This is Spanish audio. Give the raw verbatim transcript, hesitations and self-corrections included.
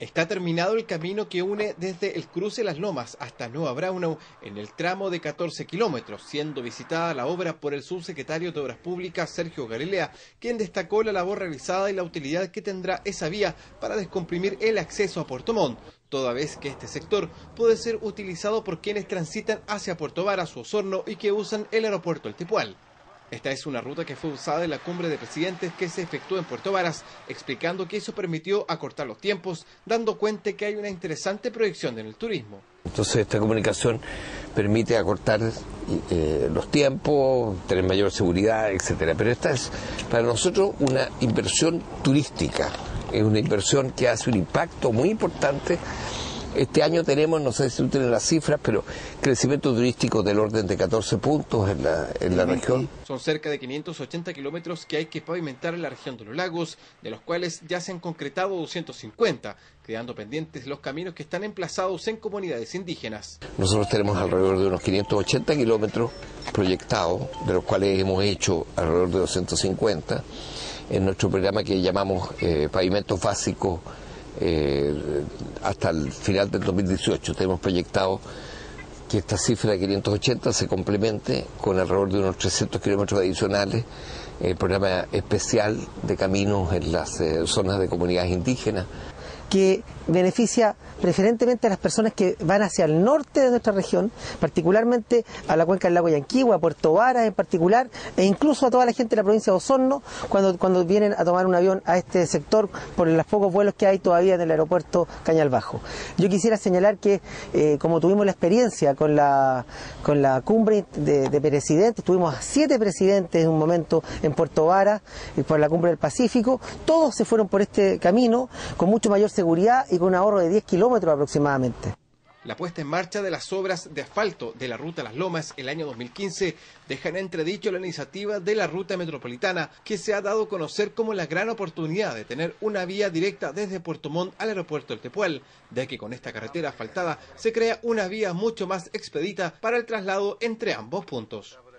Está terminado el camino que une desde el cruce Las Lomas hasta Nueva Braunau en el tramo de catorce kilómetros, siendo visitada la obra por el subsecretario de Obras Públicas, Sergio Galilea, quien destacó la labor realizada y la utilidad que tendrá esa vía para descomprimir el acceso a Puerto Montt, toda vez que este sector puede ser utilizado por quienes transitan hacia Puerto Varas u Osorno y que usan el aeropuerto El Tepual. Esta es una ruta que fue usada en la cumbre de presidentes que se efectuó en Puerto Varas, explicando que eso permitió acortar los tiempos, dando cuenta que hay una interesante proyección en el turismo. Entonces esta comunicación permite acortar eh, los tiempos, tener mayor seguridad, etcétera. Pero esta es para nosotros una inversión turística, es una inversión que hace un impacto muy importante. Este año tenemos, no sé si tú tienes las cifras, pero crecimiento turístico del orden de catorce puntos en la, en la región. Son cerca de quinientos ochenta kilómetros que hay que pavimentar en la región de los lagos, de los cuales ya se han concretado doscientos cincuenta, quedando pendientes los caminos que están emplazados en comunidades indígenas. Nosotros tenemos alrededor de unos quinientos ochenta kilómetros proyectados, de los cuales hemos hecho alrededor de doscientos cincuenta, en nuestro programa que llamamos eh, Pavimentos Básicos. Eh, hasta el final del dos mil dieciocho tenemos proyectado que esta cifra de quinientos ochenta se complemente con alrededor de unos trescientos kilómetros adicionales, el programa especial de caminos en las eh, zonas de comunidades indígenas, que beneficia preferentemente a las personas que van hacia el norte de nuestra región, particularmente a la cuenca del lago Yanquihue, a Puerto Varas en particular, e incluso a toda la gente de la provincia de Osorno, cuando, cuando vienen a tomar un avión a este sector por los pocos vuelos que hay todavía en el aeropuerto Cañal Bajo. Yo quisiera señalar que, eh, como tuvimos la experiencia con la, con la cumbre de, de presidentes, tuvimos a siete presidentes en un momento en Puerto Varas, y por la cumbre del Pacífico, todos se fueron por este camino con mucho mayor seguridad y con un ahorro de diez kilómetros aproximadamente. La puesta en marcha de las obras de asfalto de la ruta Las Lomas el año dos mil quince deja en entredicho la iniciativa de la ruta metropolitana, que se ha dado a conocer como la gran oportunidad de tener una vía directa desde Puerto Montt al aeropuerto El Tepual, ya que con esta carretera asfaltada se crea una vía mucho más expedita para el traslado entre ambos puntos.